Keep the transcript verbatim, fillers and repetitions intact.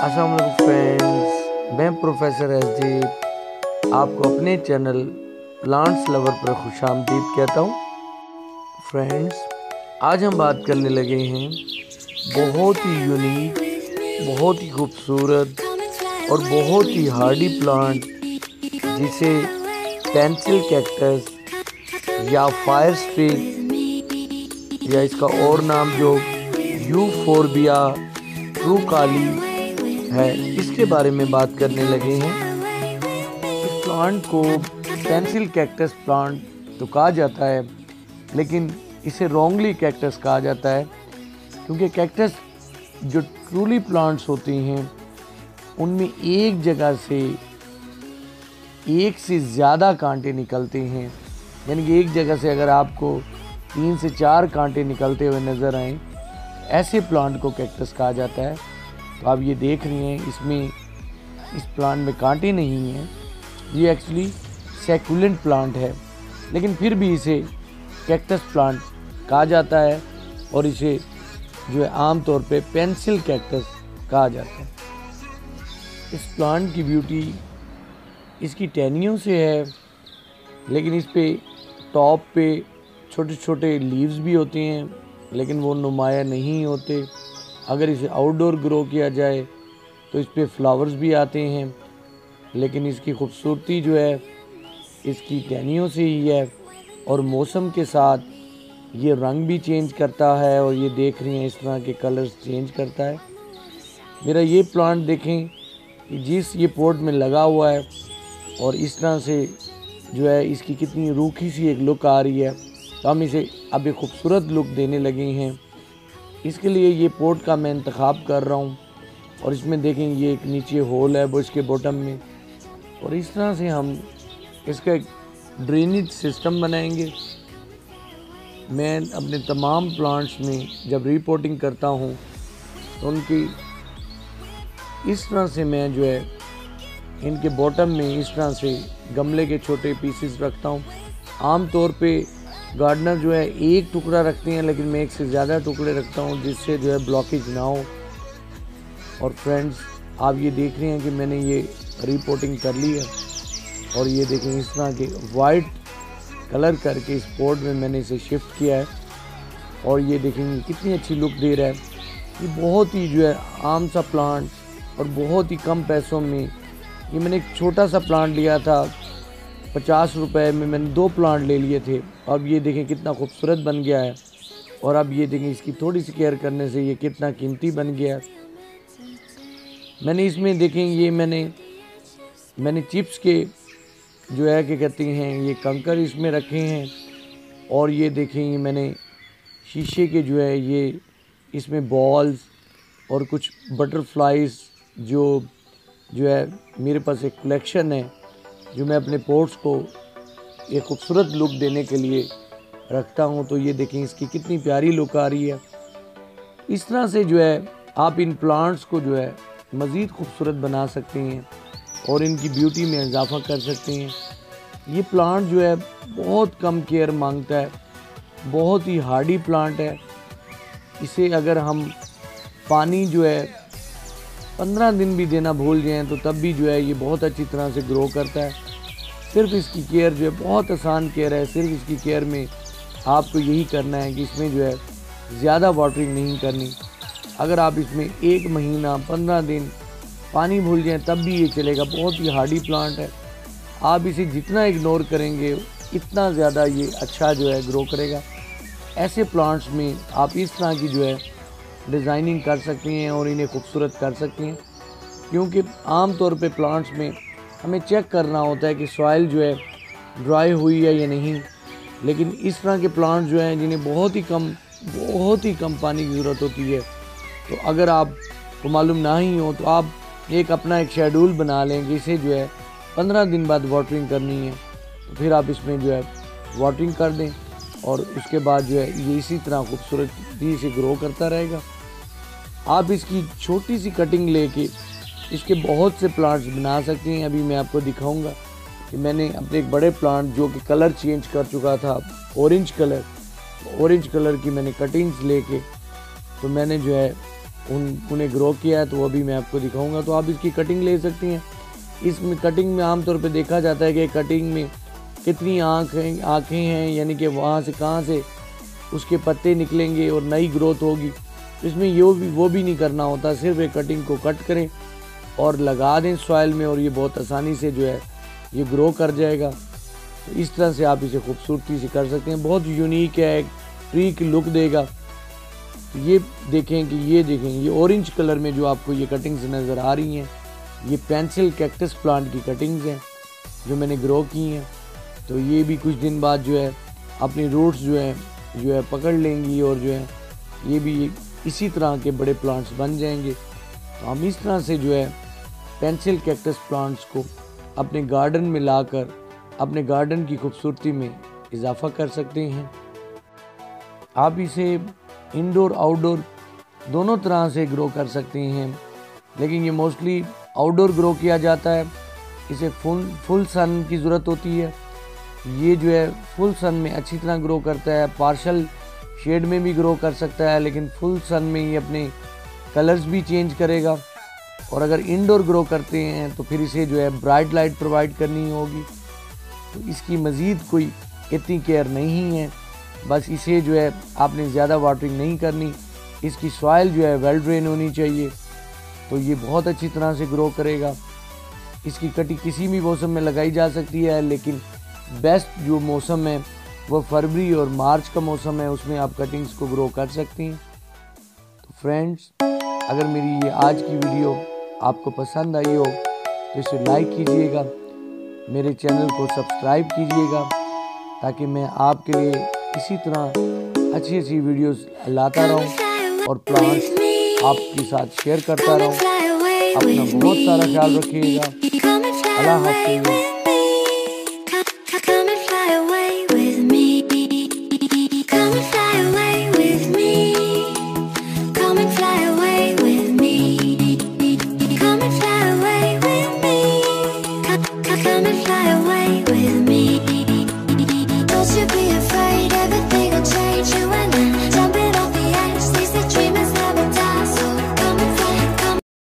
अस्सलाम वालेकुम फ्रेंड्स, मैं प्रोफेसर एसदीप आपको अपने चैनल प्लांट्स लवर पर खुशामदीद कहता हूँ। फ्रेंड्स, आज हम बात करने लगे हैं बहुत ही यूनिक, बहुत ही खूबसूरत और बहुत ही हार्डी प्लांट जिसे पेंसिल कैक्टस या फायर स्टिक या इसका और नाम जो यूफोर्बिया ट्रूकाली है, इसके बारे में बात करने लगे हैं। इस प्लांट को पेंसिल कैक्टस प्लांट तो कहा जाता है, लेकिन इसे रॉन्गली कैक्टस कहा जाता है क्योंकि कैक्टस जो ट्रूली प्लांट्स होती हैं उनमें एक जगह से एक से ज़्यादा कांटे निकलते हैं। यानी कि एक जगह से अगर आपको तीन से चार कांटे निकलते हुए नज़र आएँ, ऐसे प्लांट को कैक्टस कहा जाता है। तो आप ये देख रही हैं, इसमें इस प्लांट में कांटे नहीं हैं। ये एक्चुअली सैकुलेंट प्लांट है, लेकिन फिर भी इसे कैक्टस प्लांट कहा जाता है और इसे जो है आम तौर पे पेंसिल कैक्टस कहा जाता है। इस प्लांट की ब्यूटी इसकी टहनियों से है, लेकिन इस पे टॉप पे छोटे छोटे लीव्स भी होते हैं, लेकिन वो नुमाया नहीं होते। अगर इसे आउटडोर ग्रो किया जाए तो इस पे फ्लावर्स भी आते हैं, लेकिन इसकी खूबसूरती जो है इसकी टहनियों से ही है। और मौसम के साथ ये रंग भी चेंज करता है, और ये देख रही हैं इस तरह के कलर्स चेंज करता है। मेरा ये प्लांट देखें कि जिस ये पॉट में लगा हुआ है और इस तरह से जो है इसकी कितनी रूखी सी एक लुक आ रही है। तो हम इसे अब एक खूबसूरत लुक देने लगे हैं। इसके लिए ये पॉट का मैं इंतखाब कर रहा हूँ, और इसमें देखें ये एक नीचे होल है वो इसके बॉटम में, और इस तरह से हम इसका एक ड्रेनेज सिस्टम बनाएंगे। मैं अपने तमाम प्लांट्स में जब रिपोर्टिंग करता हूँ तो उनकी इस तरह से मैं जो है इनके बॉटम में इस तरह से गमले के छोटे पीसेस रखता हूँ। आम तौर पे गार्डनर जो है एक टुकड़ा रखते हैं, लेकिन मैं एक से ज़्यादा टुकड़े रखता हूँ जिससे जो है ब्लॉकेज ना हो। और फ्रेंड्स, आप ये देख रहे हैं कि मैंने ये रिपोर्टिंग कर ली है, और ये देखें इस तरह के वाइट कलर करके इस पॉट में मैंने इसे शिफ्ट किया है, और ये देखेंगे कितनी अच्छी लुक दे रहा है। ये बहुत ही जो है आम सा प्लांट और बहुत ही कम पैसों में, ये मैंने एक छोटा सा प्लांट लिया था, पचास रुपए में मैंने दो प्लांट ले लिए थे। अब ये देखें कितना खूबसूरत बन गया है, और अब ये देखें इसकी थोड़ी सी केयर करने से ये कितना कीमती बन गया है। मैंने इसमें देखें ये मैंने मैंने चिप्स के जो है क्या कहते हैं ये कंकर इसमें रखे हैं, और ये देखें ये मैंने शीशे के जो है ये इसमें बॉल्स और कुछ बटरफ्लाइज जो जो है मेरे पास एक कलेक्शन है जो मैं अपने पोट्स को एक खूबसूरत लुक देने के लिए रखता हूँ। तो ये देखें इसकी कितनी प्यारी लुक आ रही है। इस तरह से जो है आप इन प्लांट्स को जो है मज़ीद खूबसूरत बना सकते हैं और इनकी ब्यूटी में इजाफा कर सकते हैं। ये प्लांट जो है बहुत कम केयर मांगता है, बहुत ही हार्डी प्लांट है। इसे अगर हम पानी जो है पंद्रह दिन भी देना भूल जाएं तो तब भी जो है ये बहुत अच्छी तरह से ग्रो करता है। सिर्फ इसकी केयर जो है बहुत आसान केयर है। सिर्फ इसकी केयर में आपको यही करना है कि इसमें जो है ज़्यादा वाटरिंग नहीं करनी। अगर आप इसमें एक महीना पंद्रह दिन पानी भूल जाएं तब भी ये चलेगा। बहुत ही हार्डी प्लांट है। आप इसे जितना इग्नोर करेंगे इतना ज़्यादा ये अच्छा जो है ग्रो करेगा। ऐसे प्लांट्स में आप इस तरह की जो है डिज़ाइनिंग कर सकती हैं और इन्हें खूबसूरत कर सकती हैं, क्योंकि आम तौर पे प्लांट्स में हमें चेक करना होता है कि सॉइल जो है ड्राई हुई है या नहीं। लेकिन इस तरह के प्लांट्स जो हैं जिन्हें बहुत ही कम बहुत ही कम पानी की ज़रूरत होती है, तो अगर आपको मालूम ना ही हो तो आप एक अपना एक शेड्यूल बना लें कि इसे जो है पंद्रह दिन बाद वाटरिंग करनी है, तो फिर आप इसमें जो है वाटरिंग कर दें, और उसके बाद जो है ये इसी तरह खूबसूरती से ग्रो करता रहेगा। आप इसकी छोटी सी कटिंग लेके इसके बहुत से प्लांट्स बना सकते हैं। अभी मैं आपको दिखाऊंगा कि मैंने अपने एक बड़े प्लांट जो कि कलर चेंज कर चुका था, ऑरेंज कलर ऑरेंज कलर की मैंने कटिंग्स लेके तो मैंने जो है उन उन्हें ग्रो किया है, तो वो भी मैं आपको दिखाऊंगा। तो आप इसकी कटिंग ले सकती हैं। इसमें कटिंग में आमतौर पे देखा जाता है कि कटिंग में कितनी आँखें आँखें हैं, यानी कि वहाँ से कहाँ से उसके पत्ते निकलेंगे और नई ग्रोथ होगी। इसमें ये भी वो भी नहीं करना होता, सिर्फ एक कटिंग को कट करें और लगा दें सॉइल में, और ये बहुत आसानी से जो है ये ग्रो कर जाएगा। तो इस तरह से आप इसे खूबसूरती से कर सकते हैं। बहुत यूनिक है, एक ट्री की लुक देगा। तो ये देखें कि ये देखें ये ऑरेंज कलर में जो आपको ये कटिंग्स नज़र आ रही हैं, ये पेंसिल कैक्टस प्लांट की कटिंग्स हैं जो मैंने ग्रो की हैं। तो ये भी कुछ दिन बाद जो है अपनी रूट्स जो है जो है पकड़ लेंगी, और जो है ये भी इसी तरह के बड़े प्लांट्स बन जाएंगे। तो हम इस तरह से जो है पेंसिल कैक्टस प्लांट्स को अपने गार्डन में लाकर अपने गार्डन की खूबसूरती में इजाफा कर सकते हैं। आप इसे इंडोर आउटडोर दोनों तरह से ग्रो कर सकते हैं, लेकिन ये मोस्टली आउटडोर ग्रो किया जाता है। इसे फुल फुल सन की ज़रूरत होती है। ये जो है फुल सन में अच्छी तरह ग्रो करता है, पार्शल शेड में भी ग्रो कर सकता है, लेकिन फुल सन में ये अपने कलर्स भी चेंज करेगा। और अगर इंडोर ग्रो करते हैं तो फिर इसे जो है ब्राइट लाइट प्रोवाइड करनी होगी। तो इसकी मज़ीद कोई इतनी केयर नहीं है, बस इसे जो है आपने ज़्यादा वाटरिंग नहीं करनी। इसकी सॉइल जो है वेल ड्रेन होनी चाहिए, तो ये बहुत अच्छी तरह से ग्रो करेगा। इसकी कटिंग किसी भी मौसम में लगाई जा सकती है, लेकिन बेस्ट जो मौसम है वो फरवरी और मार्च का मौसम है, उसमें आप कटिंग्स को ग्रो कर सकती हैं। तो फ्रेंड्स, अगर मेरी ये आज की वीडियो आपको पसंद आई हो तो इसे लाइक कीजिएगा, मेरे चैनल को सब्सक्राइब कीजिएगा, ताकि मैं आपके लिए इसी तरह अच्छी अच्छी वीडियोस लाता रहूं और प्लान्स आपके साथ शेयर करता रहूं। अपना बहुत सारा ख्याल रखिएगा। अल्लाह हाफ़िज़।